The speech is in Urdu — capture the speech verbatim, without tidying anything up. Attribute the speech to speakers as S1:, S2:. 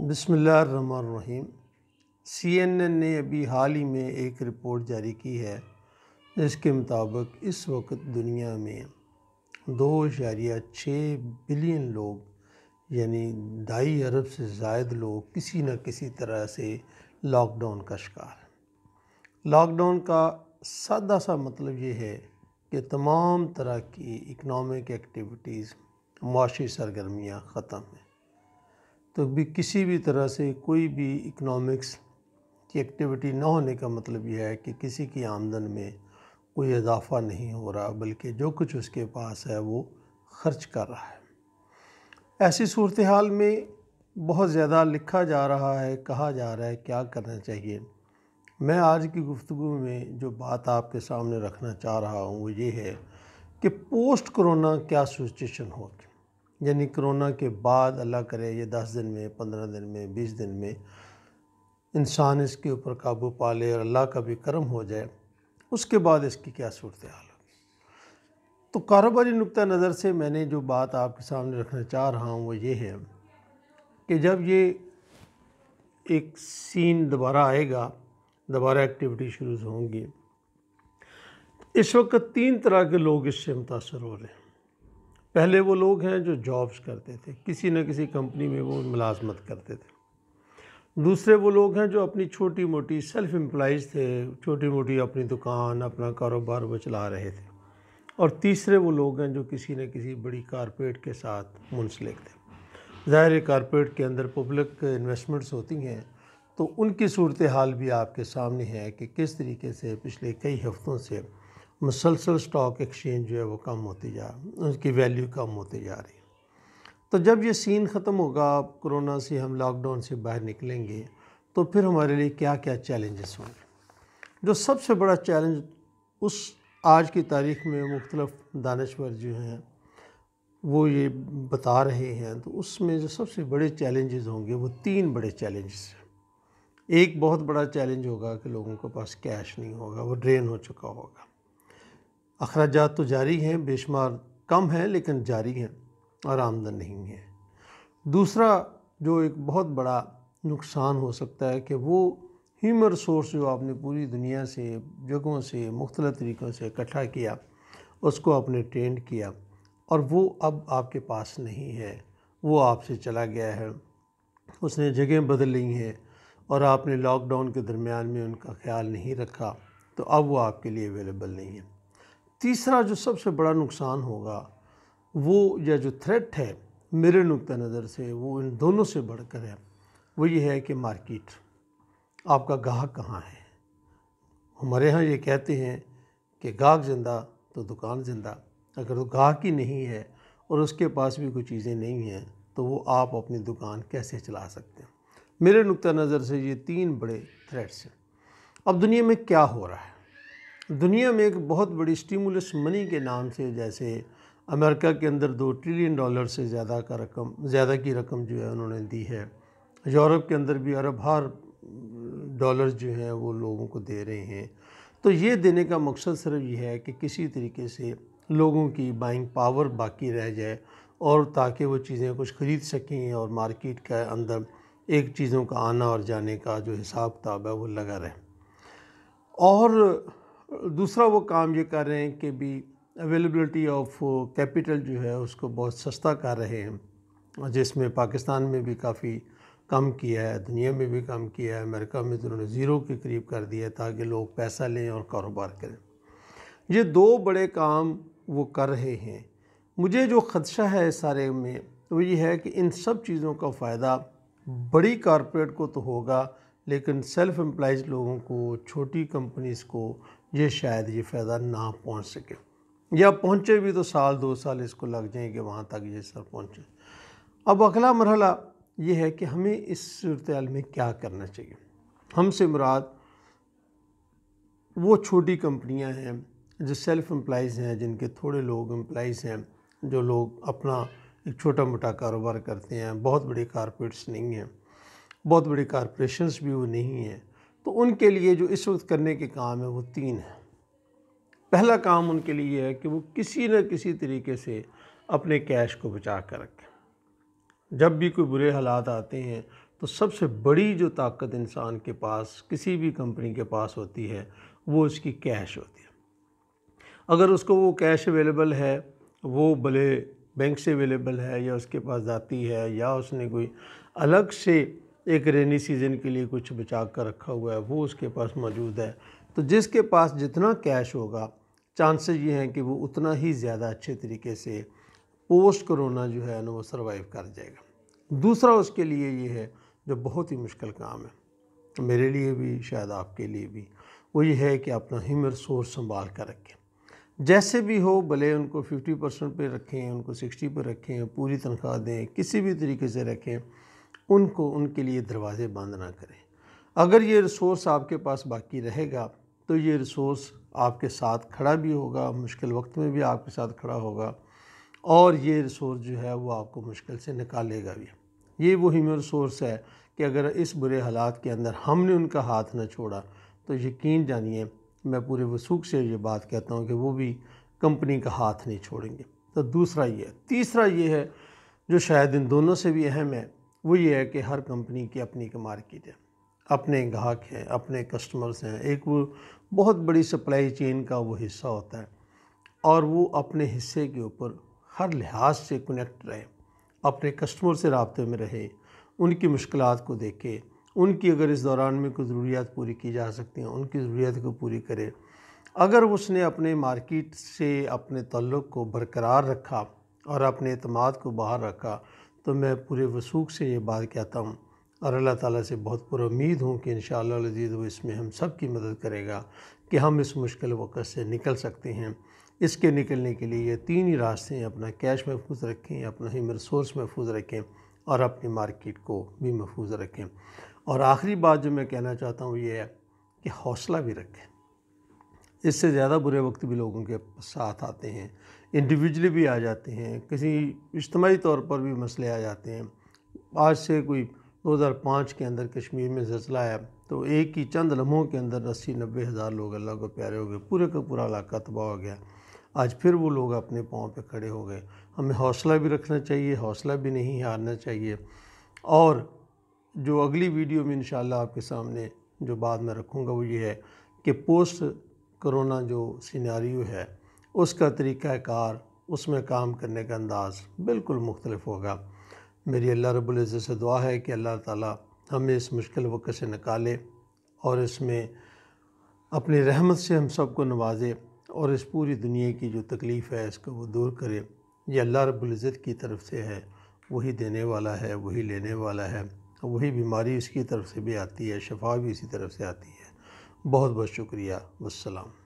S1: بسم اللہ الرحمن الرحیم۔ سی این این نے ابھی حال ہی میں ایک رپورٹ جاری کی ہے جس کے مطابق اس وقت دنیا میں دو اشاریہ چھ بلین لوگ یعنی ڈھائی ارب سے زائد لوگ کسی نہ کسی طرح سے لاک ڈاؤن کا شکار ہیں۔ لاک ڈاؤن کا سادہ سا مطلب یہ ہے کہ تمام طرح کی اکنامک ایکٹیویٹیز، معاشی سرگرمیاں ختم ہیں۔ تو بھی کسی بھی طرح سے کوئی بھی اکنامکس کی ایکٹیویٹی نہ ہونے کا مطلب یہ ہے کہ کسی کی آمدن میں کوئی اضافہ نہیں ہو رہا، بلکہ جو کچھ اس کے پاس ہے وہ خرچ کر رہا ہے۔ ایسی صورتحال میں بہت زیادہ لکھا جا رہا ہے، کہا جا رہا ہے کیا کرنا چاہیے۔ میں آج کی گفتگو میں جو بات آپ کے سامنے رکھنا چاہ رہا ہوں وہ یہ ہے کہ پوسٹ کرونا کیا سچویشن ہوگی، یعنی کرونا کے بعد اللہ کرے یہ دس دن میں، پندرہ دن میں، بیس دن میں انسان اس کے اوپر قابو پا لے اور اللہ کا بھی کرم ہو جائے، اس کے بعد اس کی کیا صورتحال ہوگی۔ تو کاروباری نقطہ نظر سے میں نے جو بات آپ کے سامنے رکھنا چاہ رہا ہوں وہ یہ ہے کہ جب یہ ایک سین دوبارہ آئے گا، دوبارہ ایکٹیویٹی شروع ہوں گی، اس وقت تین طرح کے لوگ اس سے متاثر ہو رہے ہیں۔ پہلے وہ لوگ ہیں جو جابز کرتے تھے، کسی نہ کسی کمپنی میں وہ ملازمت کرتے تھے۔ دوسرے وہ لوگ ہیں جو اپنی چھوٹی موٹی سیلف امپلائز تھے، چھوٹی موٹی اپنی دکان، اپنا کاروبار وہ چلا رہے تھے۔ اور تیسرے وہ لوگ ہیں جو کسی نہ کسی بڑی کارپوریٹ کے ساتھ منسلک تھے۔ ظاہر کارپوریٹ کے اندر پبلک انویسٹمنٹس ہوتی ہیں، تو ان کی صورتحال بھی آپ کے سامنے ہے کہ کس طریقے سے پچھلے کئی ہفتوں سے مسلسل سٹاک ایکسچینج جو ہے وہ کم ہوتی جا اس کی ویلیو کم ہوتی جا رہی ہے۔ تو جب یہ سین ختم ہوگا، کرونا سے ہم لاک ڈاؤن سے باہر نکلیں گے، تو پھر ہمارے لیے کیا کیا چیلنجز ہوں گے۔ جو سب سے بڑا چیلنج اس آج کی تاریخ میں مختلف دانشور جو ہیں وہ یہ بتا رہے ہیں، تو اس میں جو سب سے بڑے چیلنجز ہوں گے وہ تین بڑے چیلنجز ہیں۔ ایک بہت بڑا چیلنج ہوگا کہ لوگوں کے پاس کیش نہیں ہوگا، وہ ڈرین ہو چکا ہوگا۔ اخراجات تو جاری ہیں، بے شمار کم ہیں لیکن جاری ہیں اور آمدن نہیں ہے۔ دوسرا جو ایک بہت بڑا نقصان ہو سکتا ہے کہ وہ ہیومن ریسورس جو آپ نے پوری دنیا سے، جگہوں سے، مختلف طریقوں سے اکٹھا کیا، اس کو آپ نے ٹرینڈ کیا اور وہ اب آپ کے پاس نہیں ہے، وہ آپ سے چلا گیا ہے، اس نے جگہیں بدل لی ہیں اور آپ نے لاک ڈاؤن کے درمیان میں ان کا خیال نہیں رکھا، تو اب وہ آپ کے لیے اویلیبل نہیں ہے۔ تیسرا جو سب سے بڑا نقصان ہوگا وہ یا جو تھریٹ ہے میرے نقطہ نظر سے وہ ان دونوں سے بڑھ کر ہے، وہ یہ ہے کہ مارکیٹ، آپ کا گاہک کہاں ہے۔ ہمارے ہاں یہ کہتے ہیں کہ گاہک زندہ تو دکان زندہ۔ اگر وہ گاہک ہی نہیں ہے اور اس کے پاس بھی کوئی چیزیں نہیں ہیں تو وہ آپ اپنی دکان کیسے چلا سکتے ہیں۔ میرے نقطہ نظر سے یہ تین بڑے تھریٹس ہیں۔ اب دنیا میں کیا ہو رہا ہے؟ دنیا میں ایک بہت بڑی سٹیمولس منی کے نام سے، جیسے امریکہ کے اندر دو ٹریلین ڈالر سے زیادہ کا رقم زیادہ کی رقم جو ہے انہوں نے دی ہے، یورپ کے اندر بھی ارب ہر ڈالر جو ہیں وہ لوگوں کو دے رہے ہیں۔ تو یہ دینے کا مقصد صرف یہ ہے کہ کسی طریقے سے لوگوں کی بائنگ پاور باقی رہ جائے اور تاکہ وہ چیزیں کچھ خرید سکیں اور مارکیٹ کے اندر ایک چیزوں کا آنا اور جانے کا جو حساب کتاب ہے وہ لگا رہے۔ اور دوسرا وہ کام یہ کر رہے ہیں کہ بھی اویلیبلٹی آف کیپٹل جو ہے اس کو بہت سستا کر رہے ہیں، جس میں پاکستان میں بھی کافی کم کیا ہے، دنیا میں بھی کم کیا ہے، امریکہ میں تو انہوں نے زیرو کے قریب کر دیا ہے تاکہ لوگ پیسہ لیں اور کاروبار کریں۔ یہ دو بڑے کام وہ کر رہے ہیں۔ مجھے جو خدشہ ہے اس سارے میں وہ یہ ہے کہ ان سب چیزوں کا فائدہ بڑی کارپوریٹ کو تو ہوگا، لیکن سیلف امپلائز لوگوں کو، چھوٹی کمپنیز کو یہ شاید یہ فائدہ نہ پہنچ سکے، یا پہنچے بھی تو سال دو سال اس کو لگ جائیں کہ وہاں تک یہ سر پہنچے۔ اب اگلا مرحلہ یہ ہے کہ ہمیں اس صورتحال میں کیا کرنا چاہیے۔ ہم سے مراد وہ چھوٹی کمپنیاں ہیں جو سیلف امپلائز ہیں، جن کے تھوڑے لوگ امپلائز ہیں، جو لوگ اپنا ایک چھوٹا موٹا کاروبار کرتے ہیں، بہت بڑی کارپوریٹس نہیں ہیں، بہت بڑی کارپوریشنز بھی وہ نہیں ہیں۔ تو ان کے لیے جو اس وقت کرنے کے کام ہے وہ تین ہیں۔ پہلا کام ان کے لیے ہے کہ وہ کسی نہ کسی طریقے سے اپنے کیش کو بچا کر رکھیں۔ جب بھی کوئی برے حالات آتے ہیں تو سب سے بڑی جو طاقت انسان کے پاس کسی بھی کمپنی کے پاس ہوتی ہے وہ اس کی کیش ہوتی ہے۔ اگر اس کو وہ کیش اویلیبل ہے، وہ بھلے بینک سے اویلیبل ہے یا اس کے پاس ذاتی ہے یا اس نے کوئی الگ سے ایک رینی سیزن کے لیے کچھ بچا کر رکھا ہوا ہے، وہ اس کے پاس موجود ہے، تو جس کے پاس جتنا کیش ہوگا چانسز یہ ہیں کہ وہ اتنا ہی زیادہ اچھے طریقے سے پوسٹ کرونا جو ہے نا وہ سروائیو کر جائے گا۔ دوسرا اس کے لیے یہ ہے جو بہت ہی مشکل کام ہے، میرے لیے بھی شاید آپ کے لیے بھی، وہ یہ ہے کہ اپنا ہیومن ریسورس سنبھال کر رکھیں۔ جیسے بھی ہو، بھلے ان کو ففٹی پرسنٹ پہ رکھیں، ان کو سکسٹی پہ رکھیں، پوری تنخواہ دیں، کسی بھی طریقے سے رکھیں، ان کو ان کے لیے دروازے بند نہ کریں۔ اگر یہ ریسورس آپ کے پاس باقی رہے گا تو یہ ریسورس آپ کے ساتھ کھڑا بھی ہوگا، مشکل وقت میں بھی آپ کے ساتھ کھڑا ہوگا، اور یہ ریسورس جو ہے وہ آپ کو مشکل سے نکالے گا بھی۔ یہ وہ ہیومن ریسورس ہے کہ اگر اس برے حالات کے اندر ہم نے ان کا ہاتھ نہ چھوڑا تو یقین جانیے، میں پورے وثوق سے یہ بات کہتا ہوں کہ وہ بھی کمپنی کا ہاتھ نہیں چھوڑیں گے۔ تو دوسرا یہ ہے۔ تیسرا یہ ہے جو شاید ان دونوں سے بھی اہم ہے، وہ یہ ہے کہ ہر کمپنی کی اپنی ایک مارکیٹ ہے، اپنے گاہک ہیں، اپنے کسٹمرز ہیں، ایک وہ بہت بڑی سپلائی چین کا وہ حصہ ہوتا ہے، اور وہ اپنے حصے کے اوپر ہر لحاظ سے کنیکٹ رہے، اپنے کسٹمر سے رابطے میں رہے، ان کی مشکلات کو دیکھے، ان کی اگر اس دوران میں کوئی ضروریات پوری کی جا سکتی ہیں ان کی ضروریات کو پوری کرے۔ اگر اس نے اپنے مارکیٹ سے اپنے تعلق کو برقرار رکھا اور اپنے اعتماد کو باہر رکھا، تو میں پورے وثوق سے یہ بات کہتا ہوں اور اللہ تعالیٰ سے بہت پر امید ہوں کہ انشاءاللہ العزیز وہ اس میں ہم سب کی مدد کرے گا کہ ہم اس مشکل وقت سے نکل سکتے ہیں۔ اس کے نکلنے کے لیے یہ تین ہی راستے ہیں: اپنا کیش محفوظ رکھیں، اپنا ہیومن ریسورس محفوظ رکھیں، اور اپنی مارکیٹ کو بھی محفوظ رکھیں۔ اور آخری بات جو میں کہنا چاہتا ہوں یہ ہے کہ حوصلہ بھی رکھیں۔ اس سے زیادہ برے وقت بھی لوگوں کے ساتھ آتے ہیں، انڈیویجلی بھی آ جاتے ہیں، کسی اجتماعی طور پر بھی مسئلے آ جاتے ہیں۔ آج سے کوئی دو ہزار پانچ کے اندر کشمیر میں زلزلہ آیا تو ایک ہی چند لمحوں کے اندر اسی نبے ہزار لوگ اللہ کو پیارے ہو گئے، پورے کا پورا علاقہ تباہ ہو گیا۔ آج پھر وہ لوگ اپنے پاؤں پہ کھڑے ہو گئے۔ ہمیں حوصلہ بھی رکھنا چاہیے، حوصلہ بھی نہیں ہارنا چاہیے۔ اور جو اگلی ویڈیو میں انشاءاللہ آپ کے سامنے جو بات میں رکھوں گا وہ یہ ہے کہ پوسٹ کرونا جو سیناریو ہے اس کا طریقہ کار، اس میں کام کرنے کا انداز بالکل مختلف ہوگا۔ میری اللہ رب العزت سے دعا ہے کہ اللہ تعالیٰ ہمیں اس مشکل وقت سے نکالے اور اس میں اپنی رحمت سے ہم سب کو نوازے، اور اس پوری دنیا کی جو تکلیف ہے اس کو وہ دور کرے۔ یہ اللہ رب العزت کی طرف سے ہے، وہی دینے والا ہے، وہی لینے والا ہے، وہی بیماری اس کی طرف سے بھی آتی ہے، شفا بھی اسی طرف سے آتی ہے۔ بہت بہت شکریہ، والسلام۔